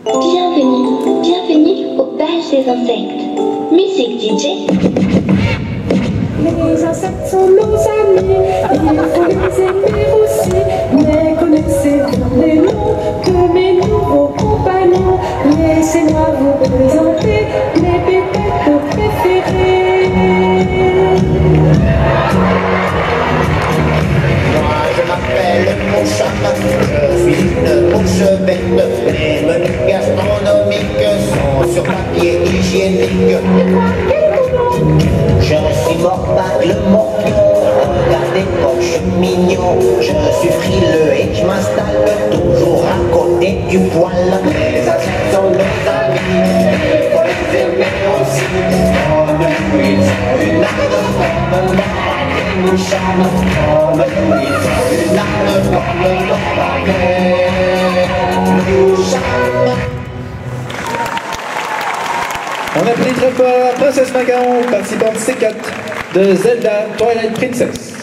Bienvenue au bal des insectes. Musique DJ. Les insectes sont nos amis, il faut les aimer aussi. Mais connaissez-vous les noms de mes nouveaux compagnons? Laissez-moi vous présenter mes pépettes préférées. Moi je m'appelle Mouchama, je suis une mouche bête. Les menus gastronomiques sont sur papier hygiénique. Je suis morbacle morpion, regardez comme je suis mignon. Je suis frileux et je m'installe toujours à côté du poil. Les insectes sont nos amis, il faut les aimer aussi. Comme nous ils ont une âme comme la mouchama. Comme nous ils ont une âme comme la mouchama. On applaudit très fort Princesse Macaron, participante C4 de Zelda Twilight Princess.